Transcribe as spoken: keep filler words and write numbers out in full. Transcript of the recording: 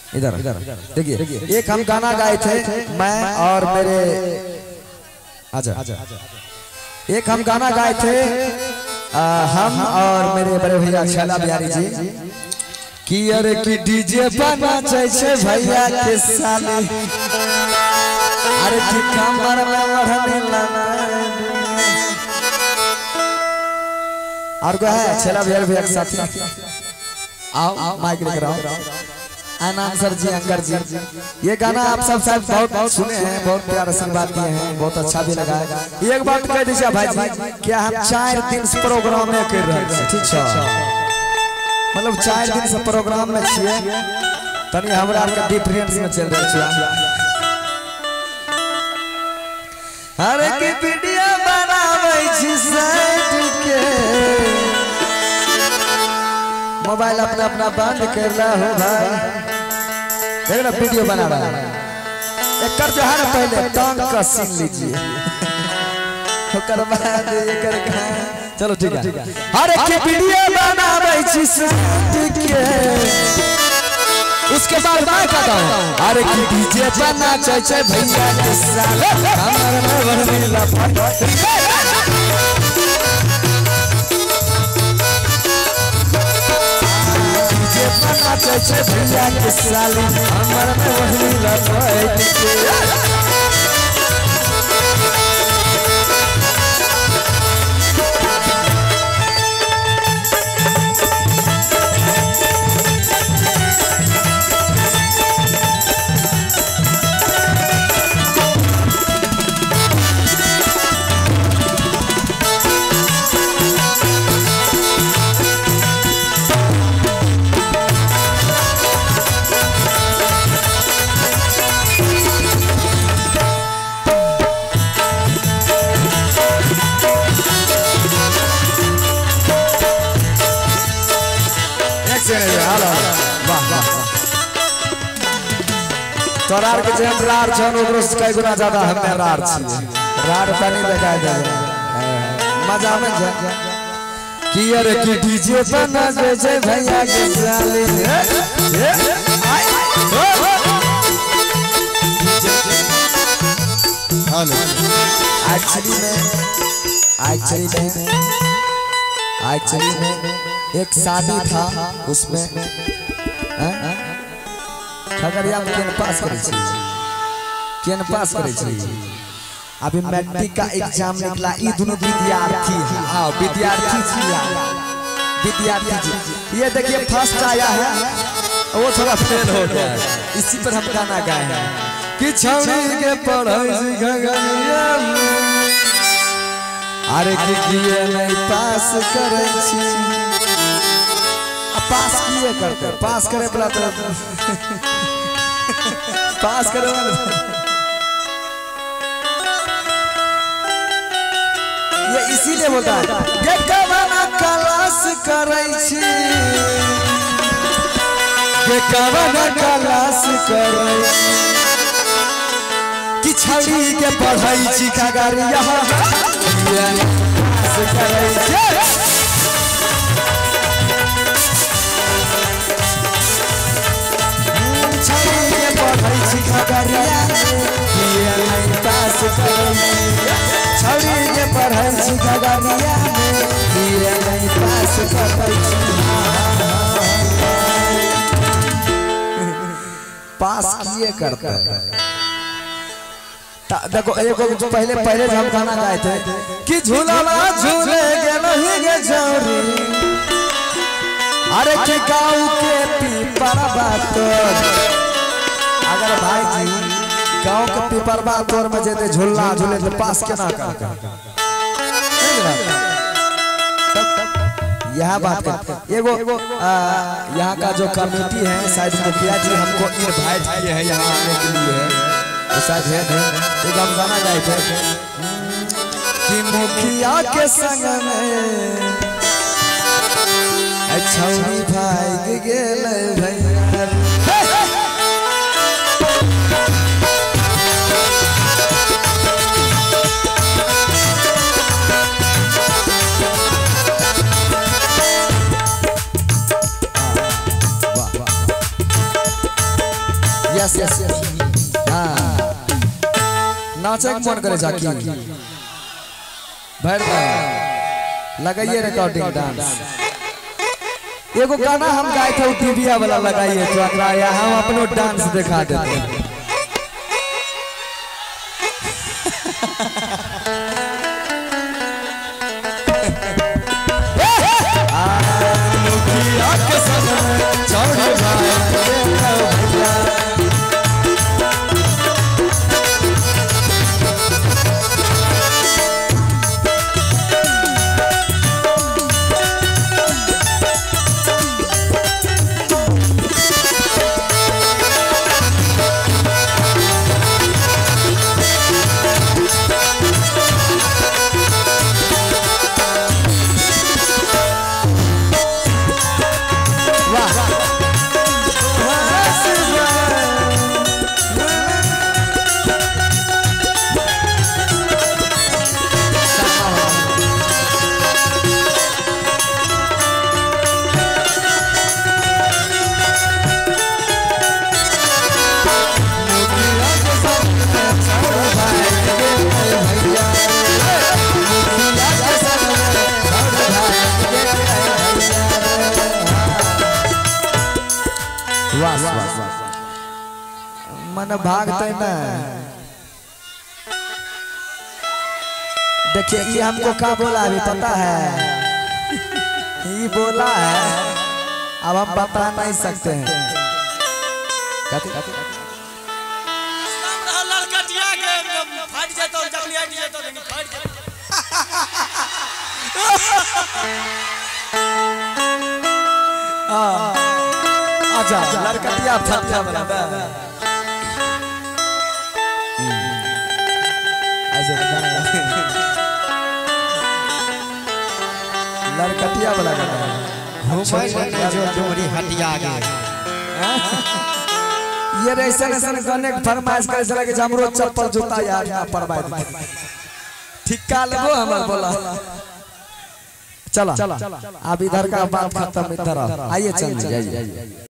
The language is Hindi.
इधर इधर देखिए, एक हम गाना गाए थे मैं और मेरे, आजा एक हम गाना गाए थे आ, हम और मेरे बड़े भैया छैला बिहारी जी कि अरे कि डीजे बना चाहिए भैया के साले, अरे कि कमर में बढ़ने लगा और को है छैला बिहारी भैया के साथी। आओ माइक लेकर आओ। आनंद सर जी, अंकर जी, ये गाना आप सब सब बहुत बहुत सुने हैं, बहुत प्यार आशीर्वाद दिए हैं, बहुत अच्छा भी लगा है। एक बात कह दीजिए भाई जी, क्या हम चार दिन से प्रोग्राम में कर रहे हैं, ठीक है, मतलब चार दिन से प्रोग्राम में छिए, तनी हमरा के डिफरेंस में चल रहे छिए। अरे की वीडियो बनावे छी साइड के, मोबाइल अपना अपना बंद कर रहा हो भाई, देख ना वीडियो बना रहा है। एक कर जो है ना पहले टांग का सीन लीजिए, ओकर बाद ये कर के चलो ठीक है। हर एक वीडियो बनावे छी साइड के, उसके बाद मैं कहता हूँ अरे की डीजे बना चाहिए भैया के साले, कमर में बढ़ने लगा बना चाहिए भैया के साले, कमर में बढ़ने लगा। तोरार के जेम रार छन ओकरो से कई गुना ज्यादा हमें रार छी, रार तनी देखाय दे मजा में जा कि अरे की डीजे बना जे भैया के साले। हेलो एक्चुअली में एक्चुअली में एक्चुअली में एक शादी था, उसमें खगड़िया में केन पास करे छी, केन पास करे छी, अभी मैट्रिक का एग्जाम निकला, ई दोनों विद्यार्थी हैं। हाँ विद्यार्थी छी, विद्यार्थी जी, ये देखिए फर्स्ट आया है, वो थोड़ा फेल हो गया है, इसी पर हम गाना गाए हैं कि छौड़ी के पढ़ाई खगड़िया में, अरे कि किए नहीं पास करे छी, पास किए करते, पास करे बोला तो पास करे ये इसीलिए बोलता है ये कवना क्लास करे छी, ये कवना क्लास करे कि छौड़ी के पढ़ाई छी खगड़िया पास करे छी। खगड़िया में पास छौड़ी के पढ़ल छी खगड़िया में पास पास किए करते हैं। देखो एगो पहले पहले हम गाना गाए थे कि झूलावा झूले गे नहीं गे छौरी, अरे के गाँव के पीपर बात, अगर भाई जी गांव के पीपरवा तोर में जेते झूलना झूले तो पास केना कर, यह बात है। एगो यहाँ का जो कमेटी है शायद मुखिया जी हमको इनवाइट किए हैं यहाँ आने के लिए, तो शायद है एक हम गाना गाए थे कि मुखिया के संग में छौड़ी भाई गेल भैया, यस यस हाँ नाचे के मन करे जाकी भर लगाइए रिकॉर्डिंग डांस एगो गाना हम गाए थे टीवीया वाला लगाइए तो अगला हम अपनो डांस दिखा देते हैं मन भागते ना देखिए ये हमको क्या बोला अभी पता है ये बोला है अब हम बता नहीं सकते हैं कति कति लड़कटिया के फाट जाए तो जकलिया दिए तो नहीं फाट जाए हां अच्छा लड़कटिया फट जा बना लड़कटिया वाला गाना जो डोरी हटिया गए ये ऐसे ऐसे गाने फरमाइश करे चला कि हमरो चप्पल जूता यार ना परवाई ठीक का लगो हमर बोला चला अब इधर का बात खत्म इधर आइए चल जाइए।